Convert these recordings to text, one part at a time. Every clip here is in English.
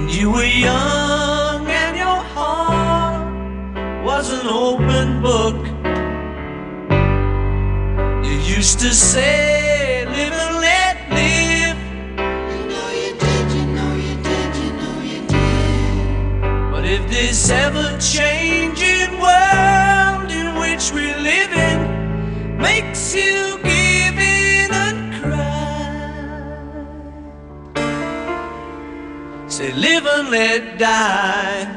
when you were young and your heart was an open book. You used to say, live and let live. You know you did, you know you did, you know you did. But if this ever-changing world in which we live in makes you give in and cry, say live and let die.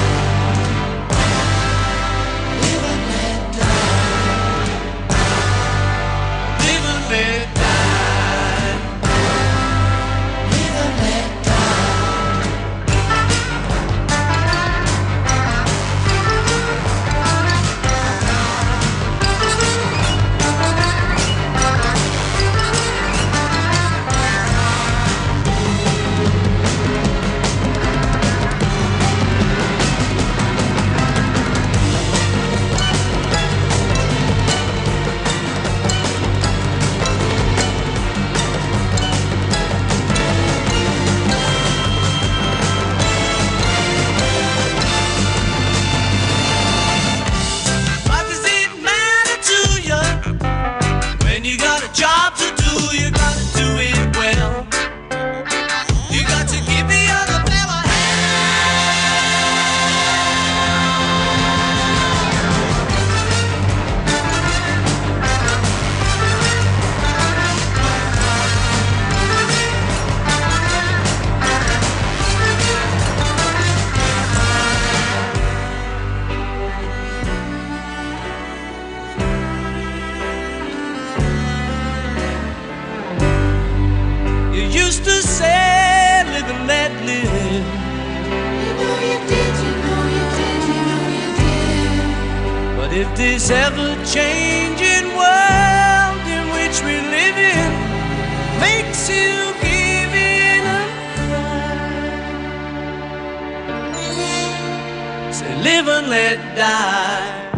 Live and let die. Live and let die. Live and let die. What does it matter to you when you got a job to do? You gotta do it well. You got to give the other fella You used to say, live and let live. You know you did, you know you did, you know you did. But if this ever-changing world in which we live in makes you give in and cry, say live and let die.